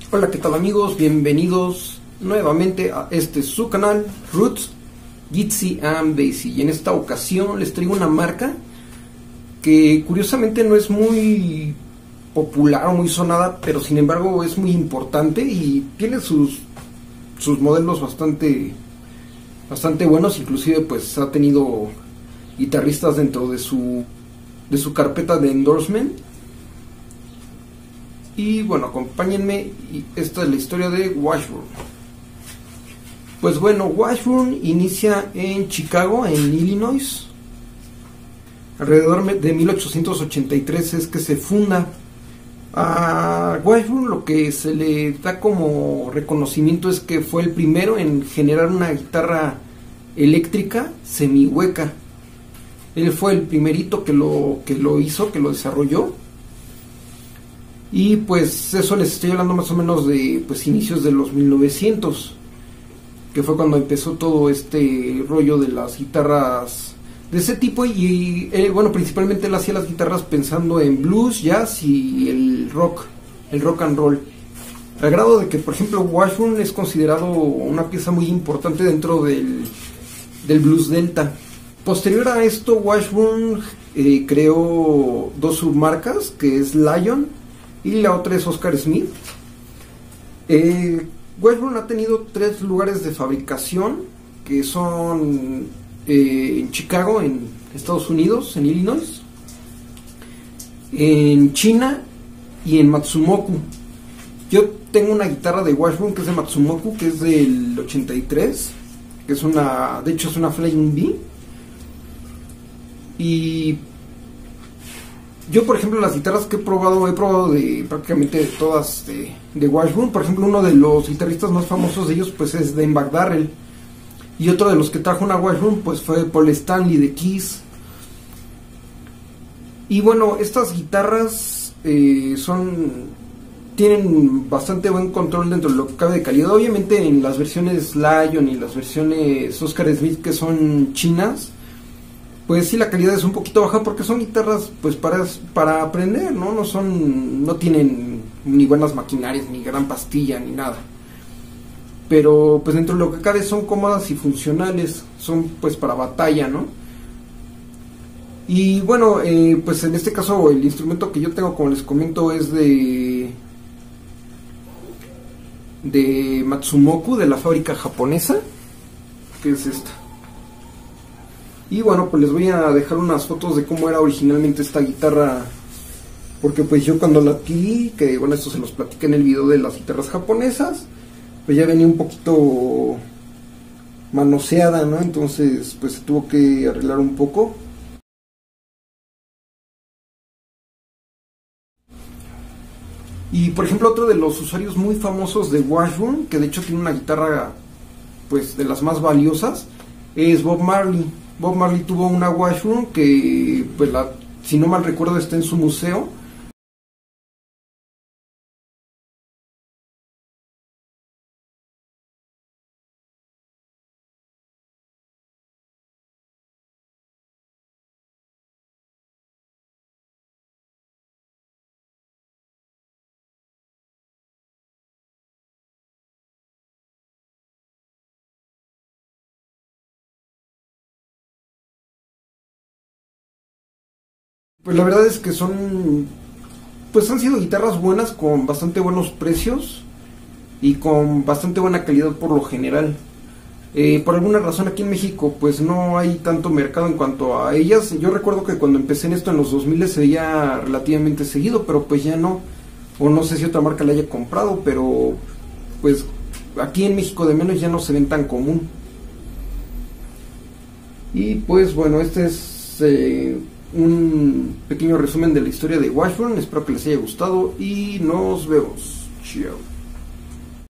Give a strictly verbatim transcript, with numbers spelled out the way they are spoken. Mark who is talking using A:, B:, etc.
A: Hola, ¿qué tal amigos? Bienvenidos nuevamente a este su canal Roots, Jitsi and Bassy. Y en esta ocasión les traigo una marca que curiosamente no es muy popular o muy sonada, pero sin embargo es muy importante y tiene sus, sus modelos bastante, bastante buenos. Inclusive pues ha tenido guitarristas dentro de su, de su carpeta de endorsement. Y bueno, acompáñenme, y esta es la historia de Washburn. Pues bueno, Washburn inicia en Chicago, en Illinois. Alrededor de mil ochocientos ochenta y tres es que se funda. A Washburn lo que se le da como reconocimiento es que fue el primero en generar una guitarra eléctrica semihueca. Él fue el primerito que lo, que lo hizo, que lo desarrolló. Y pues eso les estoy hablando más o menos de pues inicios de los mil novecientos, que fue cuando empezó todo este rollo de las guitarras de ese tipo. Y eh, bueno, principalmente él hacía las guitarras pensando en blues, jazz y el rock, el rock and roll, al grado de que por ejemplo Washburn es considerado una pieza muy importante dentro del, del blues delta. Posterior a esto, Washburn eh, creó dos submarcas, que es Lion y la otra es Oscar Smith. eh, Washburn ha tenido tres lugares de fabricación, que son eh, en Chicago, en Estados Unidos, en Illinois, en China y en Matsumoku. Yo tengo una guitarra de Washburn que es de Matsumoku, que es del ochenta y tres, que es una, de hecho es una Flying V. Y yo, por ejemplo, las guitarras que he probado, he probado de prácticamente de todas de, de Washburn. Por ejemplo, uno de los guitarristas más famosos de ellos pues es Dimebag Darrell. Y otro de los que trajo una Washburn pues fue Paul Stanley de Kiss. Y bueno, estas guitarras eh, son tienen bastante buen control dentro de lo que cabe de calidad. Obviamente en las versiones Lion y las versiones Oscar Smith, que son chinas, pues sí, la calidad es un poquito baja porque son guitarras pues para, para aprender, ¿no? No son, no tienen ni buenas maquinarias, ni gran pastilla, ni nada. Pero pues dentro de lo que cabe son cómodas y funcionales, son pues para batalla, ¿no? Y bueno, eh, pues en este caso el instrumento que yo tengo, como les comento, es de de Matsumoku, de la fábrica japonesa, que es esta. Y bueno, pues les voy a dejar unas fotos de cómo era originalmente esta guitarra, porque pues yo cuando la adquirí, que bueno, esto se los platiqué en el video de las guitarras japonesas, pues ya venía un poquito manoseada, ¿no? Entonces pues se tuvo que arreglar un poco. Y por ejemplo, otro de los usuarios muy famosos de Washburn, que de hecho tiene una guitarra pues de las más valiosas, es Bob Marley. Bob Marley tuvo una Washburn que, pues la, si no mal recuerdo, está en su museo. Pues la verdad es que son, pues han sido guitarras buenas, con bastante buenos precios y con bastante buena calidad por lo general. Eh, por alguna razón aquí en México pues no hay tanto mercado en cuanto a ellas. Yo recuerdo que cuando empecé en esto en los dos mil se veía relativamente seguido, pero pues ya no, o no sé si otra marca la haya comprado, pero pues aquí en México de menos ya no se ven tan común. Y pues bueno, este es eh, un pequeño resumen de la historia de Washburn. Espero que les haya gustado y nos vemos. Chao.